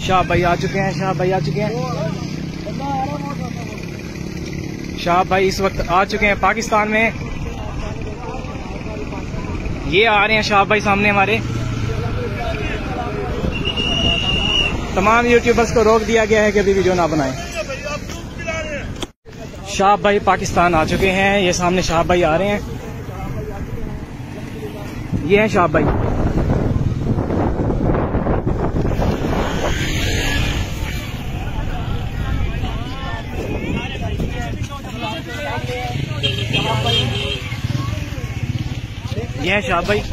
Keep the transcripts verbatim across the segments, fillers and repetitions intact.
शाह भाई आ चुके हैं, शाह भाई आ चुके हैं, शाह भाई इस वक्त आ चुके हैं पाकिस्तान में। ये आ रहे हैं शाह भाई सामने हमारे। तमाम यूट्यूबर्स को रोक दिया गया है कि अभी वीडियो ना बनाएं। शाह भाई पाकिस्तान आ चुके हैं, ये सामने शाह भाई आ रहे हैं। ये हैं शाह भाई। ये हैं शाह भाई।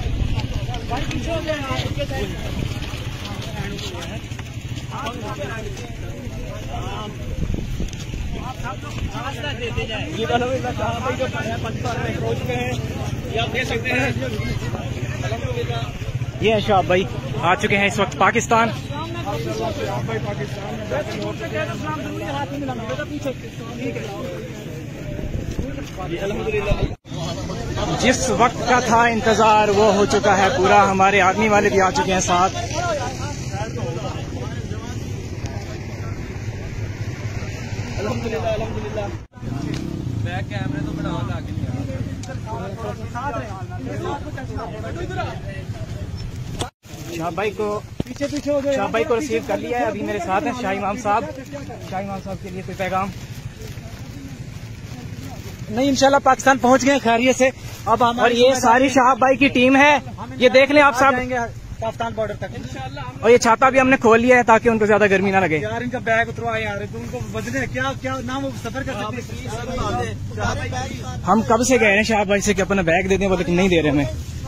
ये वाला शाह भाई जो पाकिस्तान में पहुंच गए हैं, ये आप देख सकते हैं। ये है शाह भाई आ चुके हैं इस वक्त पाकिस्तान। जिस वक्त का था इंतजार वो हो चुका है पूरा। हमारे आर्मी वाले भी आ चुके हैं साथ। अल्हम्दुलिल्लाह अल्हम्दुलिल्लाह। बैक कैमरे तो बढ़ाओ ताकि शाह भाई को पीछे पीछे हो गए। शाह भाई को रिसीव कर लिया है, अभी मेरे साथ हैं शाह इमाम साहब। शाह इमाम साहब के लिए कोई पैगाम नहीं? इंशाल्लाह पाकिस्तान पहुंच गए खैरियत से। अब हम और ये सारी शाह भाई की टीम है, ये देख लें आप साहब, पाकिस्तान बॉर्डर तक इंशाल्लाह। और ये छाता भी हमने खोल लिया है ताकि उनको ज्यादा गर्मी ना लगे। यार इनका बैग उतरवा यार, उनको बदले क्या क्या नाम वो सफर कर सकते। हम कब से गए हैं शाह भाई से कि अपना बैग दे दें, वो लेकिन नहीं दे रहे हमें।